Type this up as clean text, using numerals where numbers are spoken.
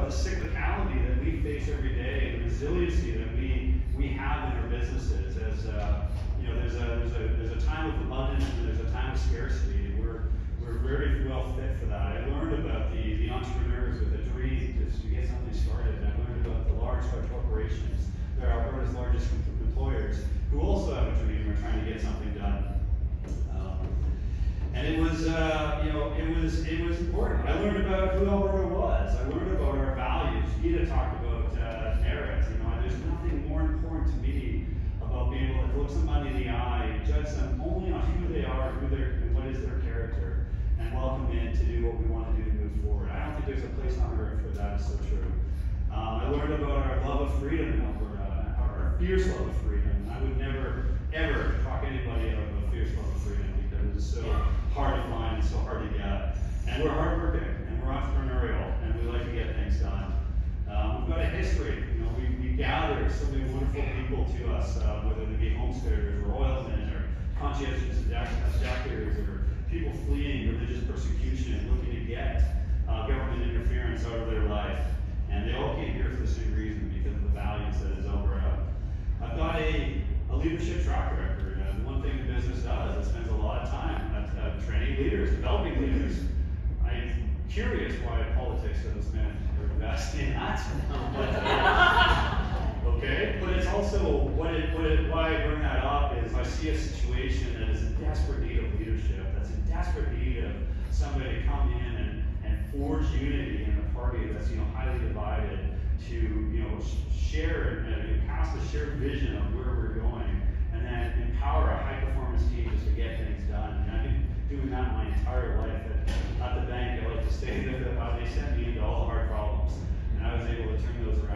the cyclicality that we face every day, the resiliency that we have in our businesses. As you know, there's a time of abundance and there's a time of scarcity, and we're very well fit for that. I learned about the entrepreneurs with a dream to get something started, and I learned about the large corporations. They're Alberta's largest employers who also have a dream and are trying to get something done. And it was, you know, it was important. I learned about who Alberta was. I learned about our values. Gita talked about merit. You know, there's nothing more important to me about being able to look somebody in the eye and judge them only on who they are, and what is their character, and welcome in to do what we want to do to move forward. I don't think there's a place on earth where that is so true. I learned about our love of freedom in Alberta, our fierce love of freedom. I would never, ever talk anybody out of a fierce love of freedom because it's so hard to find and so hard to get. And we're hardworking, and we're entrepreneurial, and we like to get things done. We've got a history. You know, we gather so many wonderful people to us, whether they be homesteaders or oilmen or conscientious objectors or people fleeing religious persecution and looking to get government interference out of their life. And they all came here for the same reason, because of the values that is Alberta. I've got a leadership track record. One thing the business does, it spends a lot of time training leaders, developing leaders. I'm curious why politics doesn't invest in that. Okay, but it's also why I bring that up is I see a situation that is in desperate need of leadership, that's in desperate need of somebody to come in and forge unity in a party that's highly divided, to share and cast a shared vision of where we're going, and then empower a high performance team just to get things done. And I've been doing that my entire life. At the bank, I like to say that they sent me into all the hard problems, and I was able to turn those around